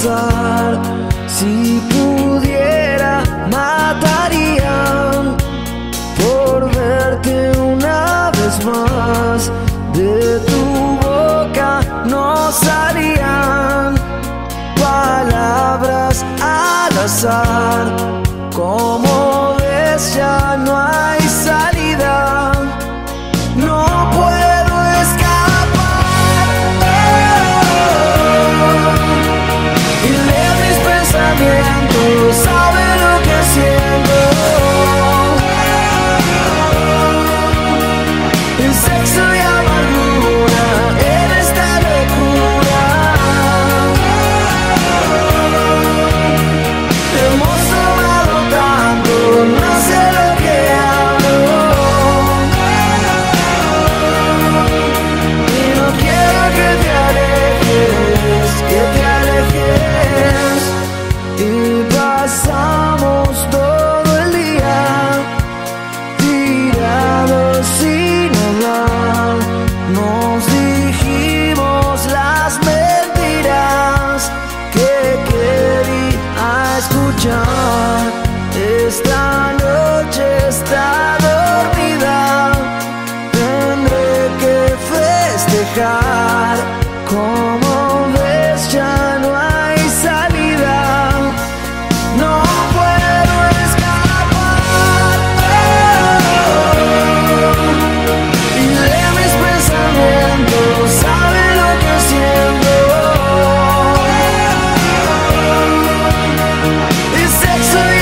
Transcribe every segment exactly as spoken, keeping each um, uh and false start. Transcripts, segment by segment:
pasar. Si pudiera, mataría por verte una vez más. De tu boca no salían palabras al azar. Como ves, ya no hay salida. No puedo escapar. Y de mis pensamientos sabe lo que siento. El sexo y amargura en esta locura. Hemos tomado tanto, no sé lo que hablo. Y no quiero que te alejes, que te alejes. Y pasamos todo el día tirados sin hablar. Nos dijimos las mentiras que quería escuchar. Esta noche está dormida, tendré que festejar. Como ves, ya no hay salida. No puedo escapar. Y de mis pensamientos sabe lo que siento. El sexo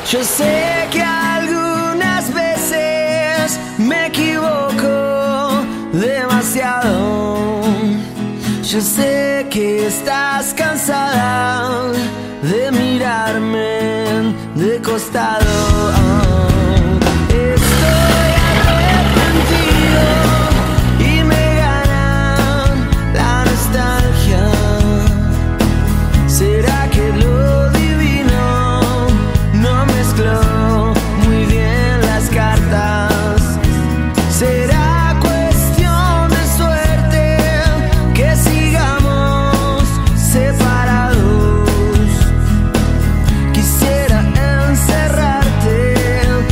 Yo sé que algunas veces me equivoco demasiado. Yo sé que estás cansada de mirarme de costado. Estoy arrepentido y me gana la nostalgia. ¿Será que lo divino no mezcló muy bien las cartas? ¿Será cuestión de suerte que sigamos separados? Quisiera encerrarte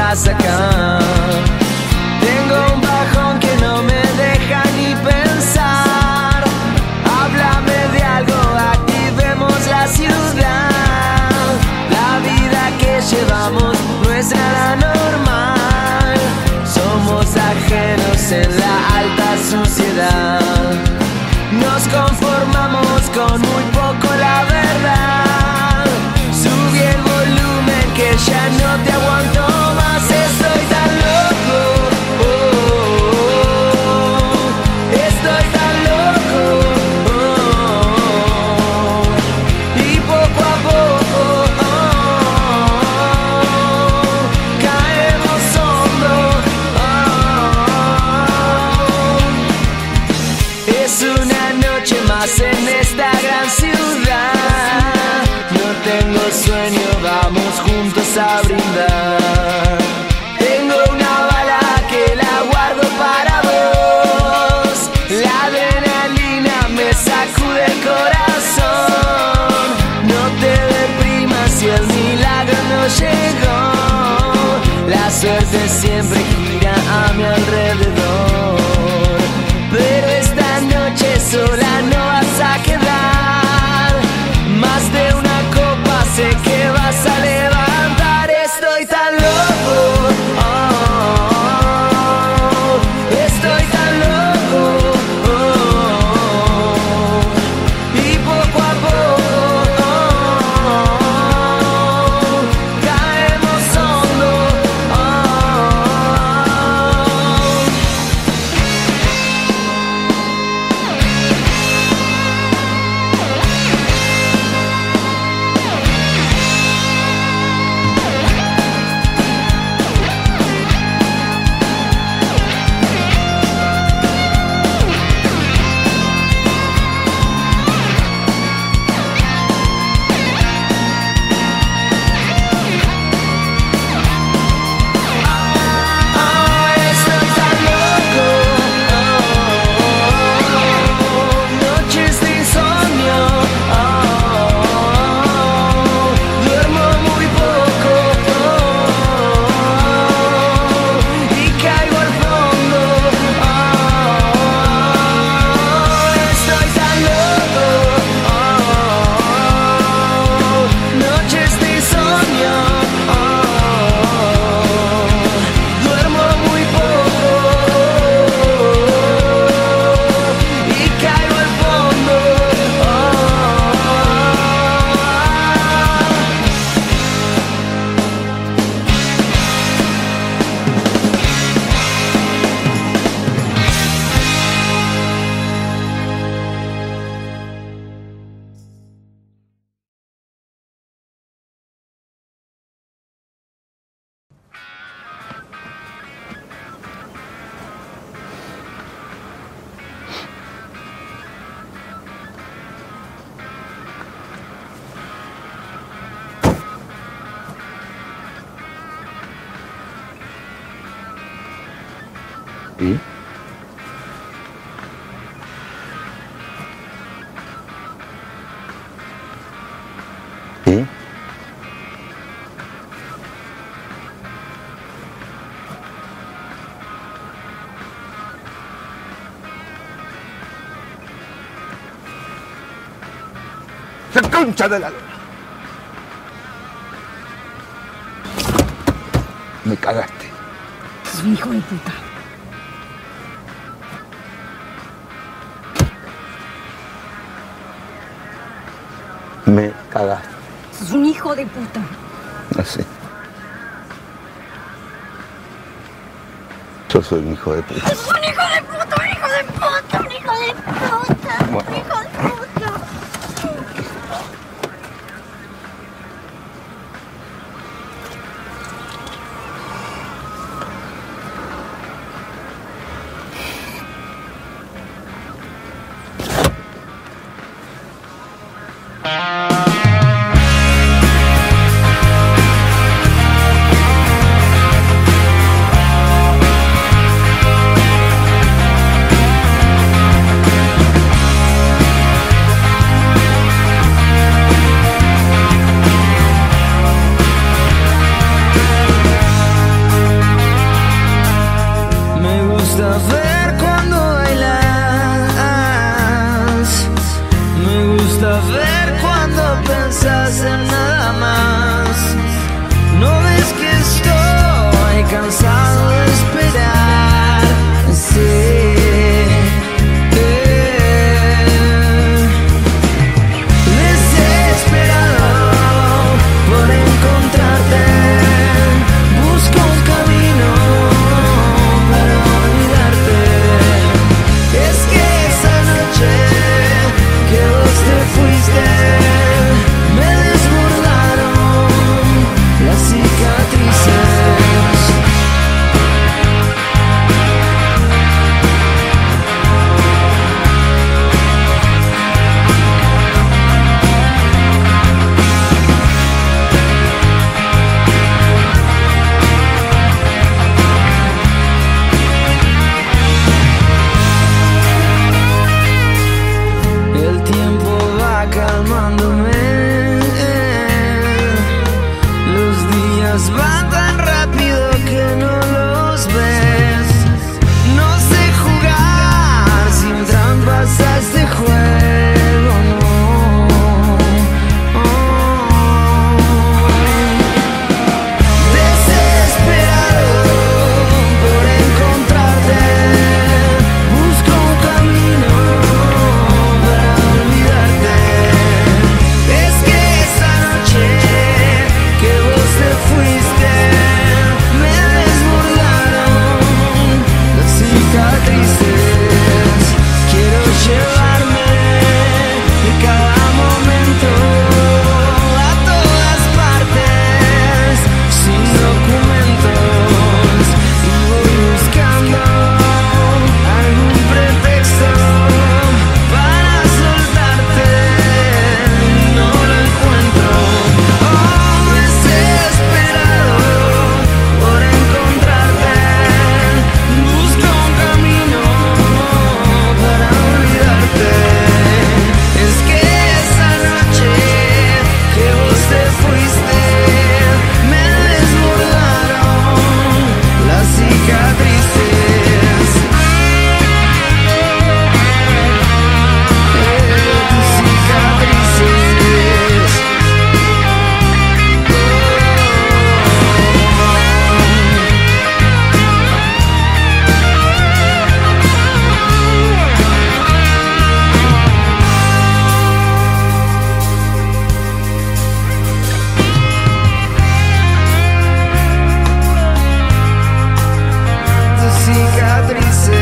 estás acá. Tengo un bajón que no me deja ni pensar. Háblame de algo, activemos la ciudad. La vida que llevamos no es nada normal. Somos ajenos en la alta sociedad. Nos conformamos con muy poco, la verdad. Subí el volumen que ya no te aguanto más. Estoy tan loco, oh, oh, oh. Estoy tan loco, oh, oh. Y poco a poco, oh, oh, caemos hondo, oh. Es una noche más en esta gran ciudad. No tengo sueño, vamos juntos a brindar. Tengo una bala que la guardo para vos. La adrenalina me sacude el corazón. No te deprimas si el milagro no llegó. La suerte siempre gira a mi alrededor. Pero esta noche sola no vas a quedar. Más de una copa sé que vas a levantar. Estoy tan loco, oh, oh, oh. Estoy tan loco, oh, oh, oh. Y poco a poco, oh, oh, oh, caemos hondo, oh, oh. ¿Y? ¿Y? ¡Se concha de la luna! Me cagaste. Es un hijo de puta. Me cagaste. Es un hijo de puta. Así. Yo soy un hijo de puta. Es un hijo de puta, un hijo de puta, un hijo de puta, Bueno. un hijo de puta. cansado de esperar, sí. Van tan rápido que no los ves. No sé jugar sin trampas a este juego, no. Oh. Desesperado por encontrarte, busco un camino para olvidarte. Es que esa noche que vos te fuiste, me desbordaron las cicatrices. Quiero llevarme de cada momento a todas partes, sin documentos, y voy buscando algún pretexto para soltarte, no lo encuentro. Oh, desesperado por encontrarte, busco un camino para olvidarte. Es que esa noche que vos te fuiste, me desbordaron las cicatrices. Tus cicatrices. Tus cicatrices.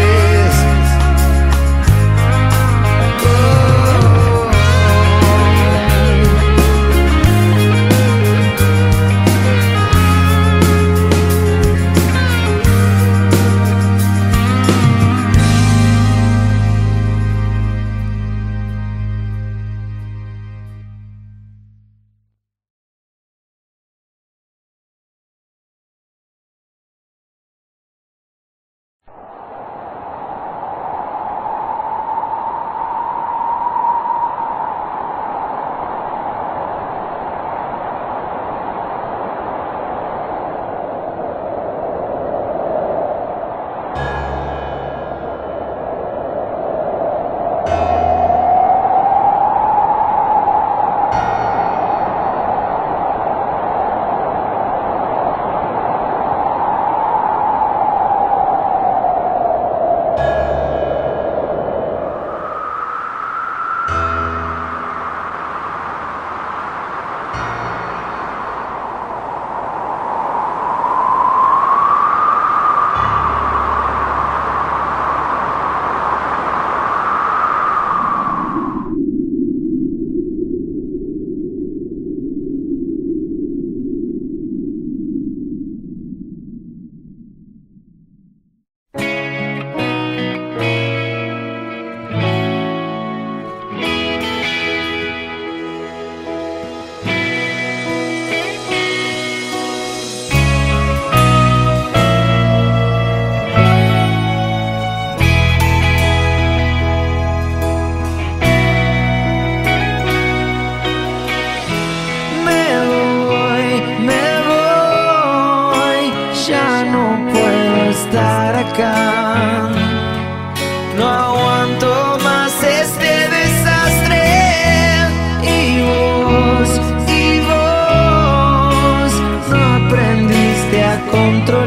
acá. No aguanto más este desastre. Y vos, y vos no aprendiste a controlar.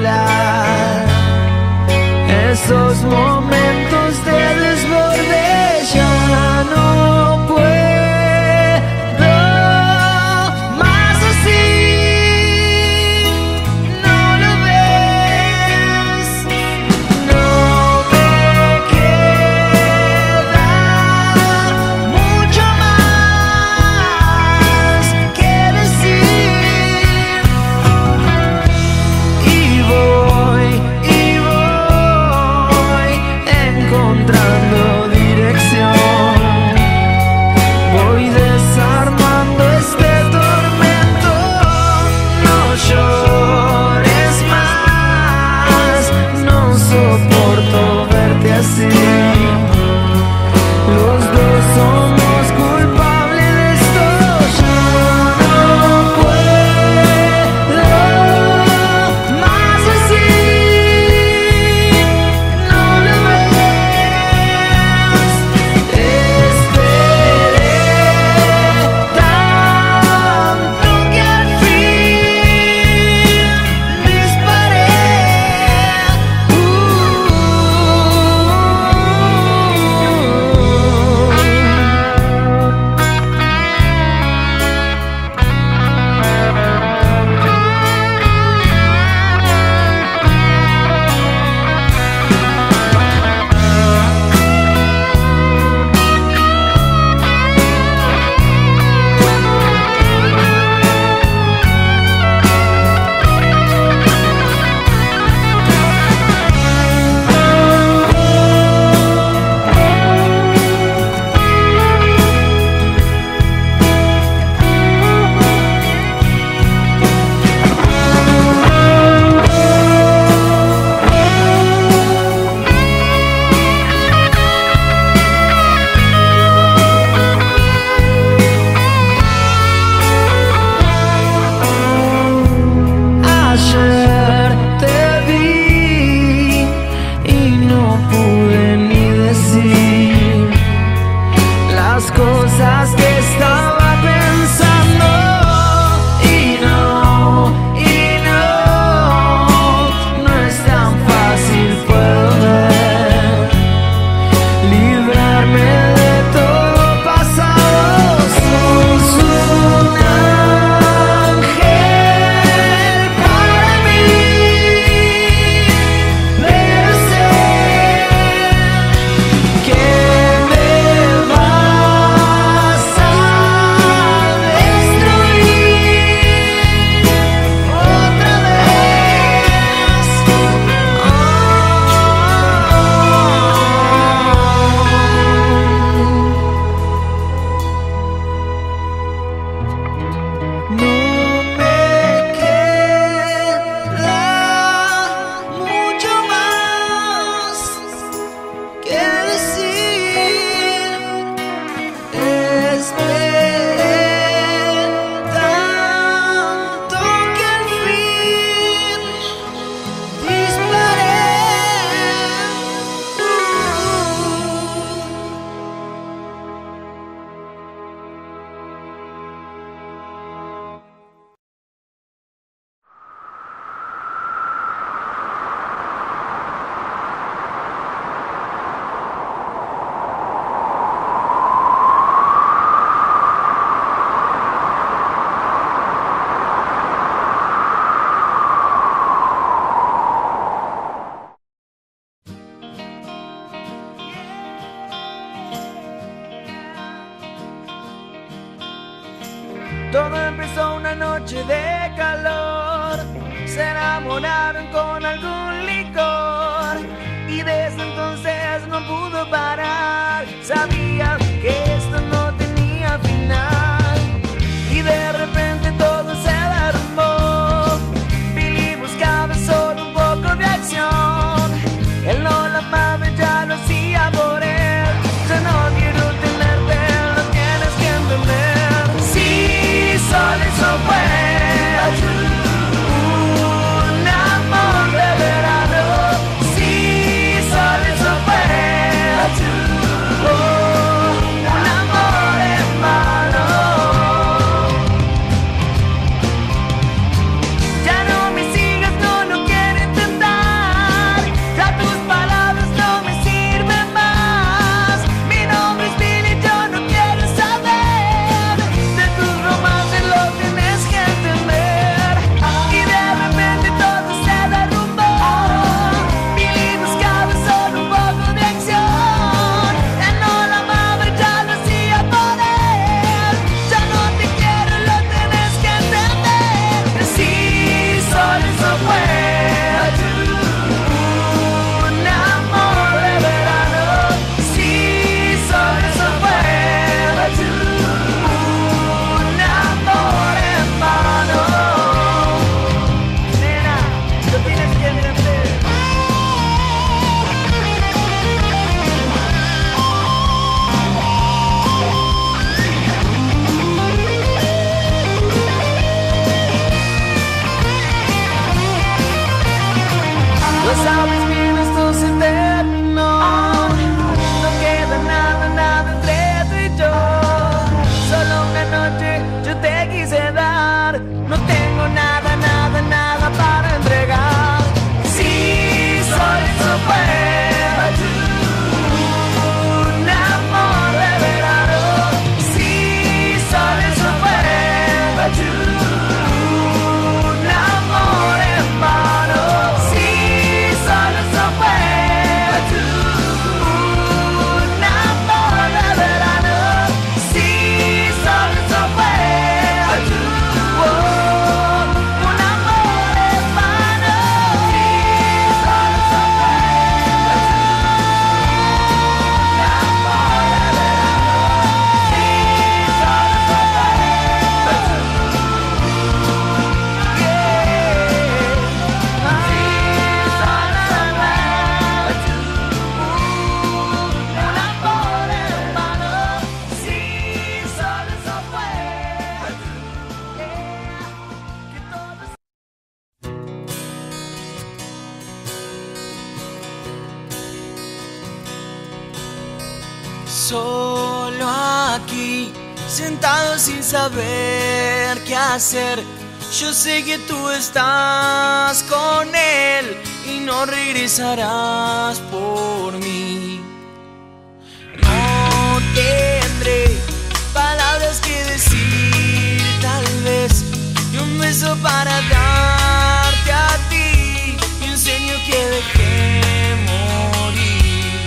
pasó una noche de calor, se enamoraron con algún licor y desde entonces no pudo parar. Sabía que esto no tenía final y de repente todo se derrumbó. Billy buscaba solo un poco de acción, él no la amaba, ya lo hacía por él. Yo no quiero tenerte, lo tienes que entender. Sí, solo eso fue un amor de verano. Sí, solo eso fue oh, un amor en vano. Ya no me sigas, no, no quiero intentar. Ya tus palabras no me sirven más. Mi nombre es Billy, yo no quiero saber de tus romances, lo tienes que entender. Y de repente todo se derrumbó. Billy buscaba solo un poco de acción, él no la amaba, ya lo hacía por él. Ya no te quiero, lo tienes que entender. Sí, solo eso fue un amor de verano. Sí, solo eso fue un amor en vano. Nena, lo tienes que entender. Lo sabes bien, esto se terminó. No queda nada, nada entre tú y yo. Solo una noche yo te quise dar. No tengo nada, nada, nada para entregar. Sí, solo eso fue un amor de verano. Sí, solo eso fue un amor en vano. Sí, solo eso fue un amor de verano. Sí, solo eso fue oh, un amor en vano. Sí, solo eso fue un amor de verano. Sí, solo eso fue solo aquí, sentado sin saber qué hacer. Yo sé que tú estás con él y no regresarás por mí. No tendré palabras que decir, tal vez, y un beso para darte a ti y un sueño que dejé morir.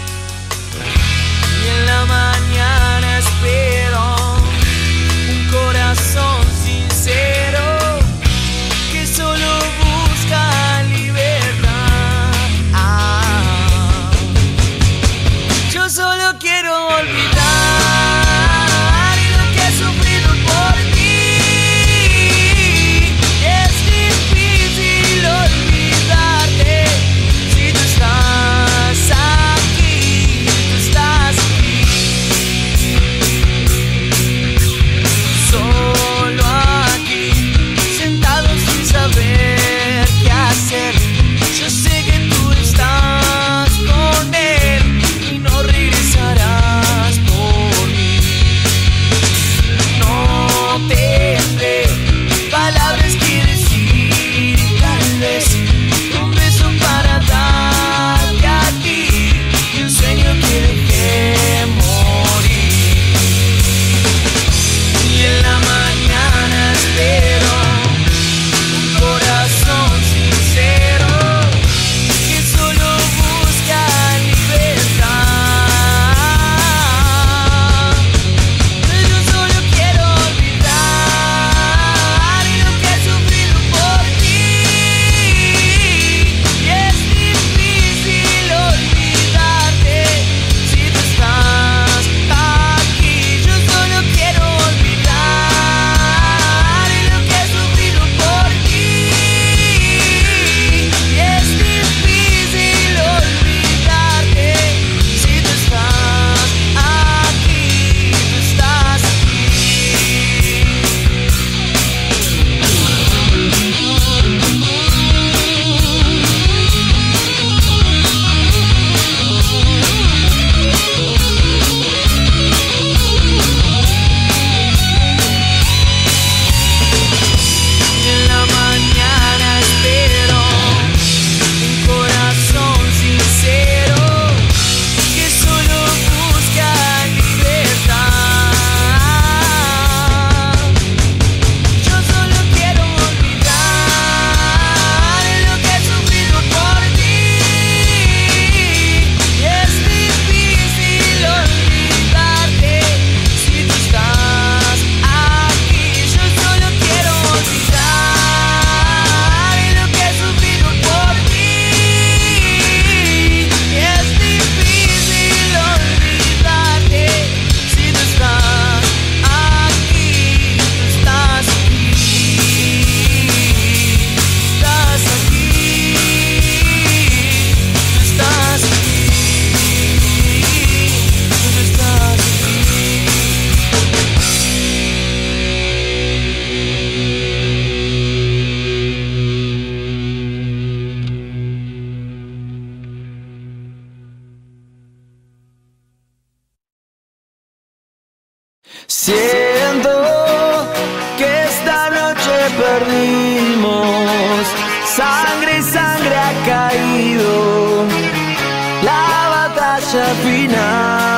Y en la mañana espero un corazón sincero que solo busca libertad. Ah, yo solo quiero olvidar noche perdimos, sangre y sangre ha caído, la batalla final.